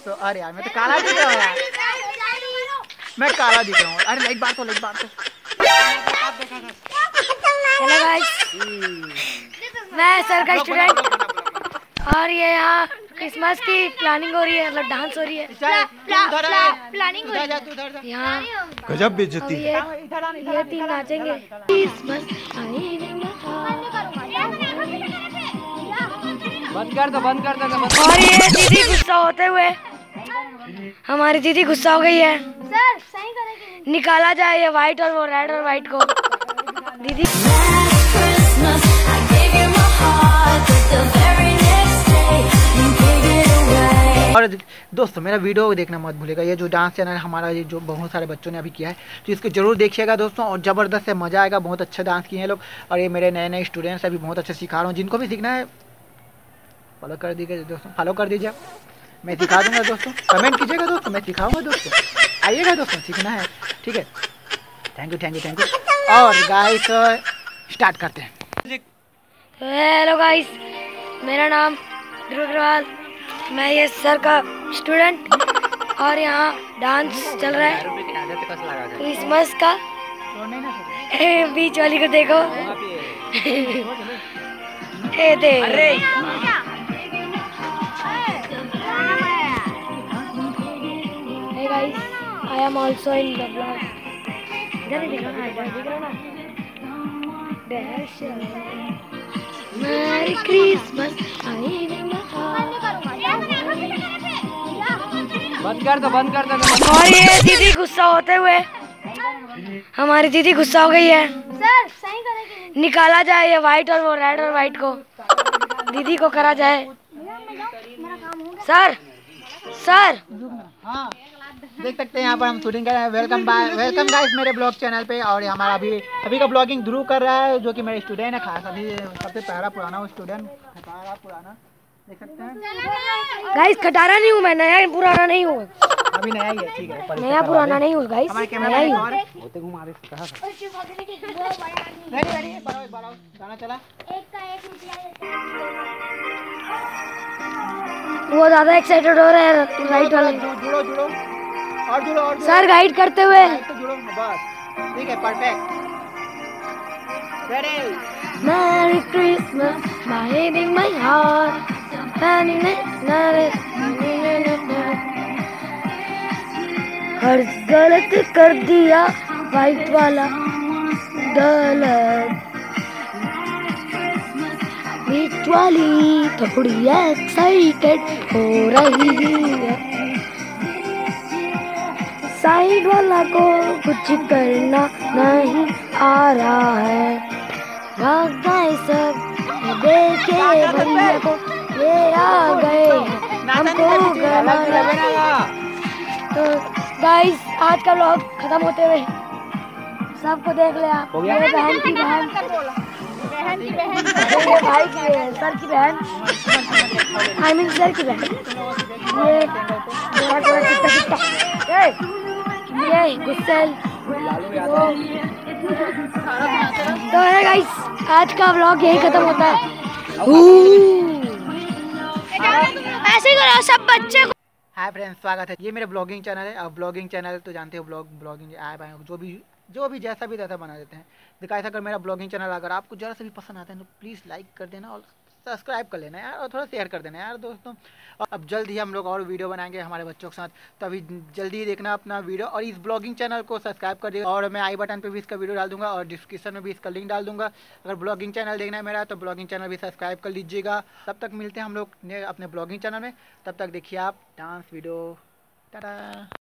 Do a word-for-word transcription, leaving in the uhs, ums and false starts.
तो अरे यार मैं तो काला दिख रहा हूँ यार, मैं काला दिख रहा हूँ। अरे लाइट बार तो लाइट बार तो। हेलो गाइस, मैं सर का स्टूडेंट और ये यहाँ क्रिसमस की प्लानिंग हो रही है, मतलब डांस हो रही है प्लानिंग हो रही है यहाँ। गजब बेइज्जती ये ये तीन नाचेंगे। बंद कर दो बंद कर दो। और ये दीदी गुस्सा होते हुए, हमारी दीदी गुस्सा हो गई है। सर सही करेंगे। निकाला जाए ये व्हाइट और वो रेड और व्हाइट को। दीदी और दोस्तों मेरा वीडियो देखना मत भूलिएगा। ये जो डांस चैनल हमारा, ये जो बहुत सारे बच्चों ने अभी किया है, तो इसको जरूर देखिएगा दोस्तों। और ज़बरदस्त है, मज़ा आएगा। बहुत अच्छा डांस किए हैं लोग। और ये मेरे नए नए स्टूडेंट्स अभी बहुत अच्छे सिखा रहा हूँ। जिनको भी सीखना है फॉलो कर दीजिए दोस्तों, फॉलो कर दीजिए। मैं सिखा दूंगा दोस्तों, कमेंट कीजिएगा दोस्तों, मैं सिखाऊंगा दोस्तों। आइएगा दोस्तों, सीखना है, ठीक है। Thank you thank you thank you. और गाइस स्टार्ट करते हैं। हेलो गाइस, मेरा नाम ध्रुव अग्रवाल, मैं ये सर का स्टूडेंट और यहाँ डांस चल रहा है क्रिसमस का। ए, बीच वाली को देखो। ए दे Hey guys, I am also in the vlog. इधर ही दिख रहा ना, इधर दिख रहा ना। Dash. Merry Christmas. बंद कर दो बंद कर दो। और ये दीदी गुस्सा होते हुए, हमारी दीदी गुस्सा हो गई है। सर सही करेंगे। निकाला जाए ये व्हाइट और वो रेड और व्हाइट को। दीदी को करा जाए। सर सर हाँ देख सकते हैं यहाँ पर हम शूटिंग कर रहे हैं। वेलकम बाय वेलकम गाइस मेरे ब्लॉग चैनल पे। और हमारा अभी अभी का ब्लॉगिंग ध्रुव कर रहा है, जो कि मेरे स्टूडेंट है खास, अभी सबसे पहला पुराना वो स्टूडेंट खटारा पुराना, देख सकते हैं। गाइस खटारा नहीं हूँ मैं, नया पुराना नहीं हूँ, अभी नया ही है, ठीक है। नया पुराना नहीं हूँ गाइस, हमारे नया ही हूँ। होते घुमा रहे कहा था। रेडी रेडी बढ़ाओ बढ़ाओ, गाना चला। एक का एक वो ज्यादा एक्साइटेड हो रहे हैं राइट वाले। जुड़ो जुड़ो और जुड़ो और सर गाइड करते हुए। तो जुड़ो बस, ठीक है, perfect. Ready. Merry Christmas, my head in my heart. हर गलत कर दिया वाइट वाला गलत, बीच वाली थोड़ी एक्साइटेड हो रही है, साइड वाला को कुछ करना नहीं आ रहा है। सब देखे भैया को, ये आ गए हमको गवाना। तो गाइस आज का व्लॉग खत्म होते हुए सबको देख ले आप। मेरे बहन की बहन, मेरे भाई की सर की बहन, आई मीन सर की बहन, ये मेरा थोड़ा कितना कितना ये गुस्सेल। तो है गाइस आज का व्लॉग यही खत्म होता है। ऐसे ही करो सब बच्चे को। हाय फ्रेंड्स, स्वागत है। ये मेरा ब्लॉगिंग चैनल है। अब ब्लॉगिंग चैनल तो जानते हो, ब्लॉग ब्लॉगिंग ऐप है, जो भी जो भी जैसा भी रहता बना देते हैं। दिखाई अगर मेरा ब्लॉगिंग चैनल अगर आपको जरा से भी पसंद आता है तो प्लीज़ लाइक कर देना और सब्सक्राइब कर लेना यार, और थोड़ा शेयर कर देना यार दोस्तों। और अब जल्द ही हम लोग और वीडियो बनाएंगे हमारे बच्चों के साथ, तो अभी जल्दी ही देखना अपना वीडियो और इस ब्लॉगिंग चैनल को सब्सक्राइब कर दिया। और मैं आई बटन पे भी इसका वीडियो डाल दूंगा और डिस्क्रिप्शन में भी इसका लिंक डाल दूंगा। अगर ब्लॉगिंग चैनल देखना है मेरा तो ब्लॉगिंग चैनल भी सब्सक्राइब कर लीजिएगा। तब तक मिलते हैं हम लोग अपने ब्लॉगिंग चैनल में, तब तक देखिए आप डांस वीडियो। टाटा।